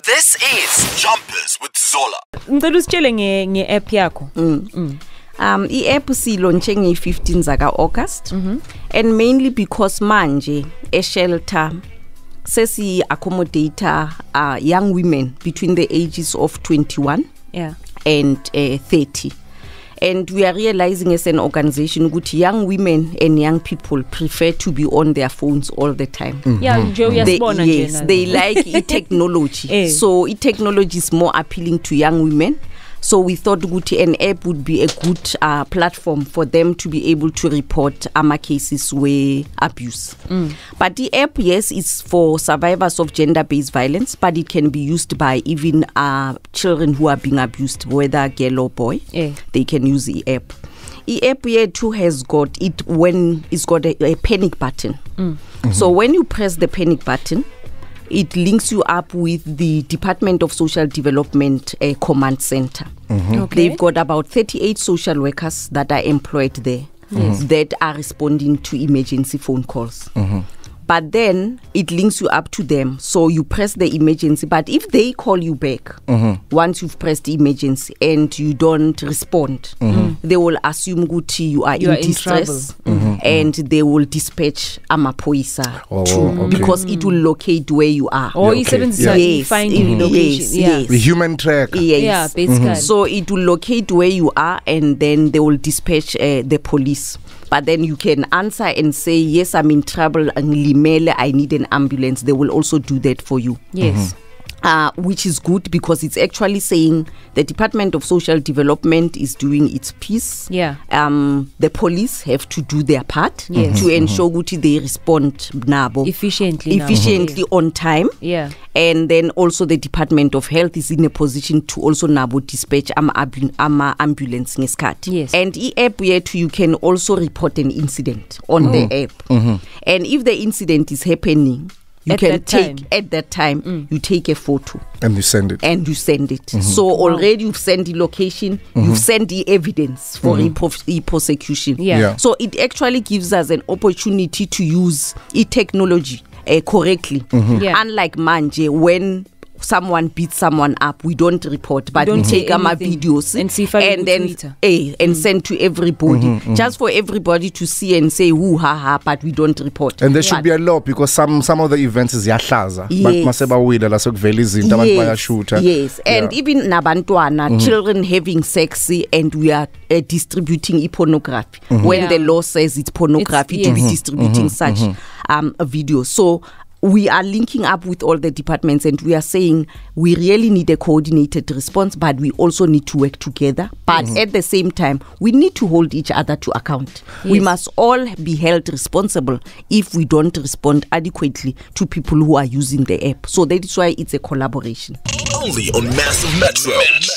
This is Jumpers with Zola. Ngicela usitshele nge-app yakho. I-app silaunche nge-15 zaka August and mainly because manje e-shelter sesi accommodator young women between the ages of 21 and 30. And we are realizing as an organization that young women and young people prefer to be on their phones all the time. Yes, they like e-technology. So e-technology is more appealing to young women. So we thought an app would be a good platform for them to be able to report cases where abuse. But the app, yes, is for survivors of gender-based violence, but it can be used by even children who are being abused, whether girl or boy. They can use the app. The app here too has got it when it's got a panic button. So when you press the panic button, it links you up with the Department of Social Development Command Center. They've got about 38 social workers that are employed there that are responding to emergency phone calls. But then it links you up to them. So you press the emergency. But if they call you back, once you've pressed the emergency and you don't respond, they will assume Guti you are in distress. And they will dispatch Amapoisa because it will locate where you are. Or finding location. Yes. The human track. Yes. Yeah, basically. So it will locate where you are and then they will dispatch the police. But then you can answer and say, yes, I'm in trouble, I need an ambulance. They will also do that for you. Yes. Which is good because it's actually saying the Department of Social Development is doing its piece. The police have to do their part to ensure that they respond efficiently on time. And then also the Department of Health is in a position to also dispatch ambulance ngesikhathi. And the app you can also report an incident on the app. And if the incident is happening, you can take at that time you take a photo and you send it. So already you've sent the location, you've sent the evidence for prosecution. So it actually gives us an opportunity to use e-technology correctly. Unlike manje, when someone beats someone up, we don't report, but we take my videos and then send to everybody, just for everybody to see and say woo ha ha, but we don't report. And there should be a law because some of the events is yahlaza. And even nabantwana, children having sex, and we are distributing pornography when the law says it's pornography to be distributing such a video. So we are linking up with all the departments and we are saying we really need a coordinated response, but we also need to work together. But at the same time, we need to hold each other to account. We must all be held responsible if we don't respond adequately to people who are using the app. So that is why it's a collaboration. Only on Massive Metro.